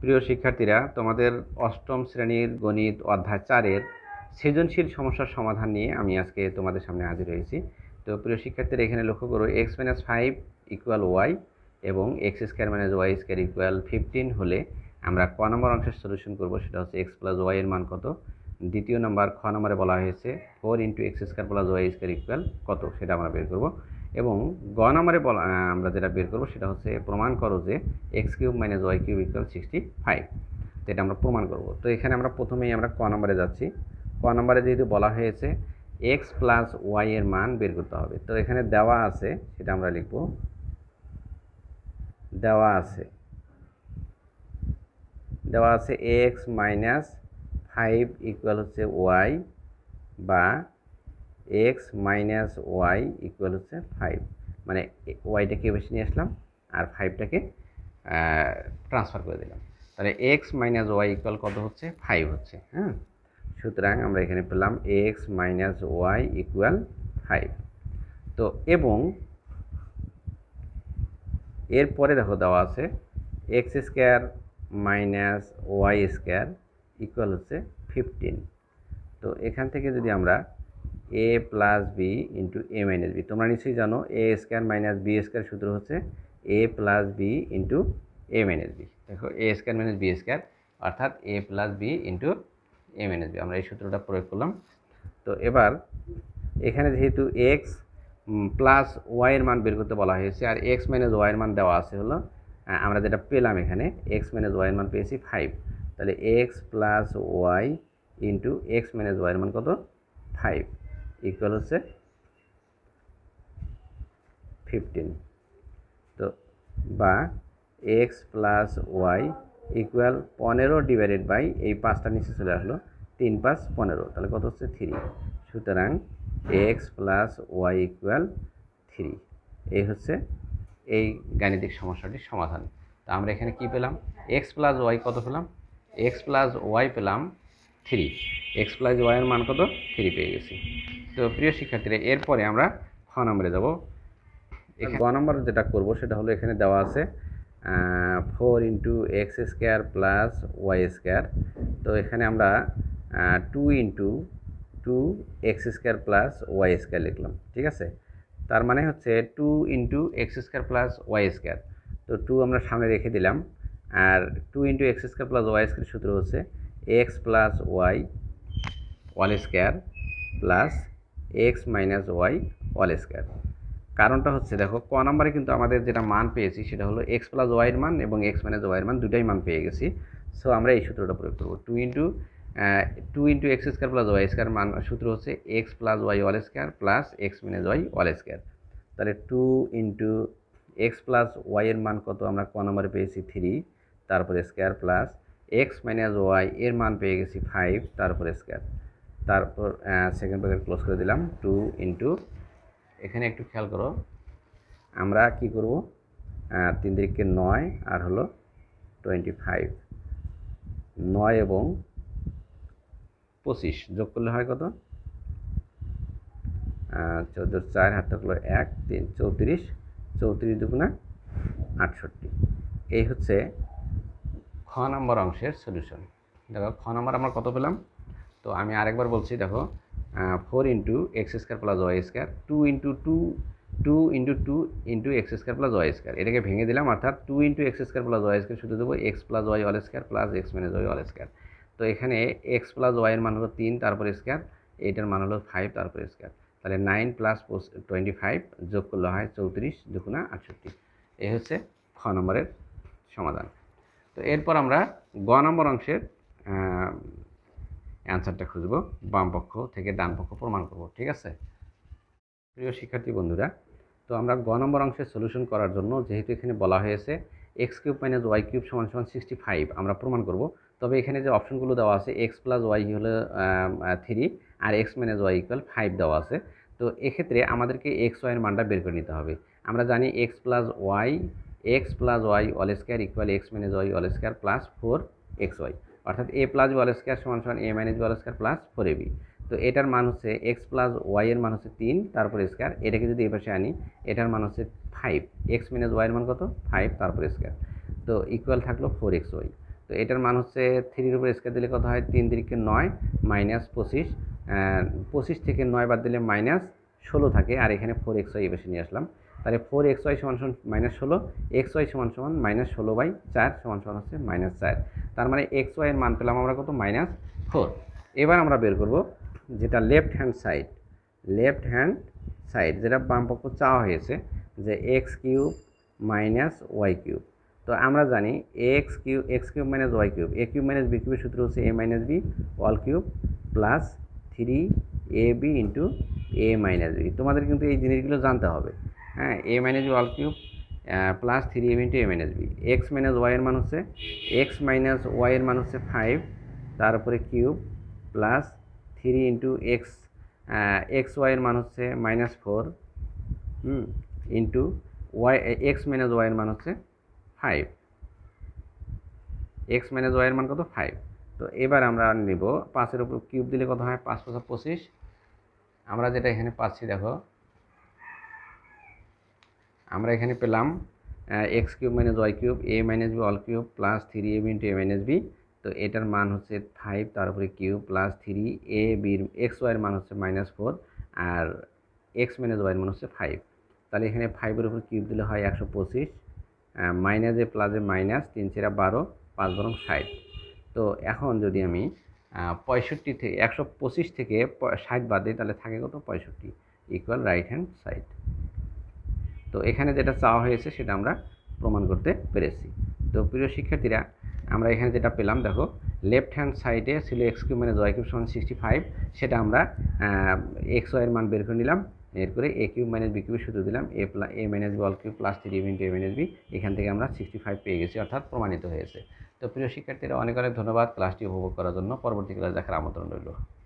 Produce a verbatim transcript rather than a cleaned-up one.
প্রিয় শিক্ষার্থীরা, তোমাদের অষ্টম শ্রেণীর গণিত অধ্যায় চারের সৃজনশীল সমস্যার সমাধান নিয়ে আমি আজকে তোমাদের সামনে হাজির হয়েছি। তো প্রিয় শিক্ষার্থীরা, এখানে লক্ষ্য করো X minus five equal Y এবং X square minus Y square equal fifteen হলে আমরা ক নম্বর অংশের সলিউশন করব, সেটা হচ্ছে এক্স প্লাস ওয়াই এর মান কত। দ্বিতীয় নাম্বার খ নম্বরে বলা হয়েছে four into X square plus Y square equal কত, সেটা আমরা বের করব। এবং গ নম্বরে বলা আমরা যেটা বের করব সেটা হচ্ছে প্রমাণ করো যে X cube minus Y cube equal sixty five. তো এটা আমরা প্রমাণ করব। তো এখানে আমরা প্রথমেই আমরা ক নম্বরে যাচ্ছি। ক নম্বরে যেহেতু বলা হয়েছে এক্স প্লাস ওয়াই এর মান বের করতে হবে, তো এখানে দেওয়া আছে, সেটা আমরা লিখব। দেওয়া আছে দেওয়া আছে এক্স মাইনাস ফাইভ ইকুয়াল হচ্ছে ওয়াই বা এক্স মাইনাস ওয়াই ইকুয়াল হচ্ছে ফাইভ, মানে ওয়াইটাকে বেশি নিয়ে আসলাম আর ফাইভটাকে ট্রান্সফার করে দিলাম। তাহলে এক্স মাইনাস ওয়াই ইকুয়াল কত হচ্ছে, ফাইভ হচ্ছে। হ্যাঁ, সুতরাং আমরা এখানে পেলাম X minus Y equal five. তো এবং এরপরে দেখো দেওয়া আছে X square minus Y square equal হচ্ছে ফিফটিন। তো এখান থেকে যদি আমরা A plus B into A minus B, তোমরা নিশ্চয়ই জানো A square minus B square সূত্র হচ্ছে A plus B into A minus B. দেখো A square minus B square অর্থাৎ A plus B into A minus B, আমরা এই সূত্রটা প্রয়োগ করলাম। তো এবার এখানে যেহেতু এক্স প্লাস ওয়াইয়ের মান বের করতে বলা হয়েছে আর এক্স মাইনাস ওয়াইয়ের মান দেওয়া আছে হলো, আমরা যেটা পেলাম এখানে এক্স মাইনাস ওয়াইয়ের মান পেয়েছি ফাইভ। তাহলে X plus Y into X minus ওয়াইয়ের মান কত, ফাইভ ইকুয়াল হচ্ছে ফিফটিন। তো বা এক্স প্লাস ওয়াই ইকুয়াল পনেরো ডিভাইডেড বাই এই পাঁচটা নিচে চলে আসলো, তিন পাঁচ পনেরো, তাহলে কত হচ্ছে থ্রি। সুতরাং X plus Y equal three. এই হচ্ছে এই গাণিতিক সমস্যাটির সমাধান। তা আমরা এখানে কি পেলাম, এক্স প্লাস ওয়াই কত পেলাম, এক্স প্লাস ওয়াই পেলাম থ্রি, এক্স প্লাস ওয়াইয়ের মান কত, থ্রি পেয়ে গেছি। তো প্রিয় শিক্ষার্থীরা, এরপরে আমরা খ নম্বরে যাব। গ নম্বর যেটা করব সেটা হলো এখানে দেওয়া আছে four into X square plus Y square. তো এখানে আমরা two into two X square plus Y square লিখলাম, ঠিক আছে। তার মানে হচ্ছে two into X square plus Y square. তো টু আমরা সামনে রেখে দিলাম, আর two into X square plus Y square সূত্র হচ্ছে X plus Y whole square plus X minus Y whole square. কারণটা হচ্ছে দেখো ক নম্বরে কিন্তু আমাদের যেটা মান পেয়েছি সেটা হলো এক্স প্লাস ওয়াইয়ের মান এবং এক্স মাইনাস ওয়াইয়ের মান দুটাই মান পেয়ে গেছি। সো আমরা এই সূত্রটা প্রয়োগ করবো, two into two into X square plus Y square মান সূত্র হচ্ছে X plus Y whole square plus X minus Y whole square. তাহলে টু ইন্টু এক্স প্লাস ওয়াইয়ের মান কত আমরা ক নম্বরে পেয়েছি থ্রি, তারপরে square plus X minus Y এর মান পেয়ে গেছি ফাইভ, তারপরে স্কোয়ার, তারপর সেকেন্ড ব্র্যাকেট ক্লোজ করে দিলাম। টু ইন্টু এখানে একটু খেয়াল করো, আমরা কি করব, তিন দিকে নয় আর হলো টোয়েন্টি ফাইভ, নয় এবং পঁচিশ যোগ করলে হয় কত, চোদ্দোর চার হাত থাকলো এক, তিন চৌত্রিশ, চৌত্রিশ দুগুণা আটষট্টি। এই হচ্ছে খ নম্বর অংশের সলিউশন। দেখো খ নম্বর আমরা কত পেলাম, তো আমি আরেকবার বলছি, দেখো four into X square plus Y square, two into two two into two into X square plus Y square, এটাকে ভেঙে দিলাম, অর্থাৎ two into X square plus Y square শুধু দেবো X plus Y whole square plus X minus Y whole square. তো এখানে x plus ওয়াইয়ের মান হলো তিন, তারপরে স্কোয়ার, এইটার মান হলো ফাইভ, তারপরে স্কোয়ার। তাহলে নাইন প্লাস টোয়েন্টি ফাইভ যোগ করলে হয় চৌত্রিশ দুগুণা আটষট্টি। এই হচ্ছে খ নম্বরের সমাধান। তো এরপর আমরা গ নম্বর অংশের অ্যান্সারটা খুঁজব, বাম পক্ষ থেকে ডান পক্ষ প্রমাণ করব, ঠিক আছে। প্রিয় শিক্ষার্থী বন্ধুরা, তো আমরা গ নম্বর অংশের সলিউশন করার জন্য যেহেতু এখানে বলা হয়েছে X cube minus Y cube সমান সমান সিক্সটি ফাইভ আমরা প্রমাণ করব, তবে এখানে যে অপশনগুলো দেওয়া আছে এক্স প্লাস ওয়াই হলো থ্রি আর X minus Y equal five দেওয়া আছে। তো এক্ষেত্রে আমাদেরকে এক্স ওয়াইয়ের মানটা বের করে নিতে হবে। আমরা জানি X plus Y X plus Y all square equal X minus Y all square plus four X Y, অর্থাৎ A plus B all square সমান সমান A minus B all square plus four A B. তো এটার মান হচ্ছে X plus Y এর মান হচ্ছে তিন, তারপরে স্কোয়ার, এটাকে যদি এই পাশে আনি এটার মান হচ্ছে ফাইভ, এক্স মাইনাস ওয়াইয়ের মান কত ফাইভ, তারপরে স্কোয়ার, তো ইকুয়াল থাকলো ফোর এক্স ওয়াই। তো এটার মান হচ্ছে থ্রির উপর স্কোয়ার দিলে কত হয়, তিন তিরিকে নয় মাইনাস পঁচিশ, পঁচিশ থেকে নয় বাদ দিলে মাইনাস ষোলো থাকে, আর এখানে ফোর এক্স ওয়াই বেশি নিয়ে আসলাম। তাহলে ফোর এক্স ওয়াই সমান সমান মাইনাস ষোলো, এক্স ওয়াই সমান সমান মাইনাস ষোলো বাই চার সমান সমান হচ্ছে মাইনাস চার। তার মানে এক্স ওয়াইয়ের মান পেলাম আমরা কত, মাইনাস ফোর। এবার আমরা বের করব যেটা left hand side, left hand side যেটা বাম পক্ষ চাওয়া হয়েছে, যে X cube minus Y cube. তো আমরা জানি X cube X cube minus Y cube, A cube minus B কিউবের সূত্র হচ্ছে A minus B all cube plus three A B into A minus B. তোমাদের কিন্তু এই জিনিসগুলো জানতে হবে, হ্যাঁ। A minus B all cube plus three A B into A minus B. X minus ওয়াইয়ের মান হচ্ছে এক্স মাইনাস ওয়াইয়ের মান হচ্ছে ফাইভ, তারপরে cube plus three into X X ওয়াইয়ের মান হচ্ছে minus four, hmm, into Y X minus ওয়াইয়ের মান হচ্ছে ফাইভ, এক্স মাইনাস ওয়াইয়ের মান কত, ফাইভ। তো এবার আমরা নিব পাঁচের উপর কিউব দিলে কত হয়, পাঁচ পাঁচ পঁচিশ। আমরা যেটা এখানে পাচ্ছি দেখো, আমরা এখানে পেলাম X cube minus Y cube A minus B all cube plus three A B into A minus B. তো এটার মান হচ্ছে ফাইভ, তার উপরে কিউব প্লাস থ্রি এ বির এক্স ওয়াইয়ের মান হচ্ছে মাইনাস ফোর, আর এক্স মাইনাস ওয়াইয়ের মান হচ্ছে ফাইভ। তাহলে এখানে ফাইভের উপর কিউব দিলে হয় একশো পঁচিশ, মাইনাসে প্লাসে মাইনাস, তিন চেরা বারো, পাঁচ বরং ষাট। তো এখন যদি আমি পঁয়ষট্টি থেকে একশো পঁচিশ থেকে ষাট বাদ দিই, তাহলে থাকে কত, পঁয়ষট্টি, ইকুয়াল রাইট হ্যান্ড সাইড। তো এখানে যেটা চাওয়া হয়েছে সেটা আমরা প্রমাণ করতে পেরেছি। তো প্রিয় শিক্ষার্থীরা, আমরা এখানে যেটা পেলাম দেখো, লেফট হ্যান্ড সাইডে ছিল X cube minus Y cube সমান সিক্সটি ফাইভ, সেটা আমরা এক্স ওয়াইয়ের মান বের করে নিলাম, এরপরে এ কিউব মাইনাস বি কিউবের সূত্র দিলাম, A plus A minus B all cube plus three into A minus B. এখান থেকে আমরা সিক্সটি ফাইভ পেয়ে গেছি, অর্থাৎ প্রমাণিত হয়েছে। তো প্রিয় শিক্ষার্থীরা, অনেক অনেক ধন্যবাদ ক্লাসটি উপভোগ করার জন্য। পরবর্তী ক্লাস দেখার আমন্ত্রণ রইল।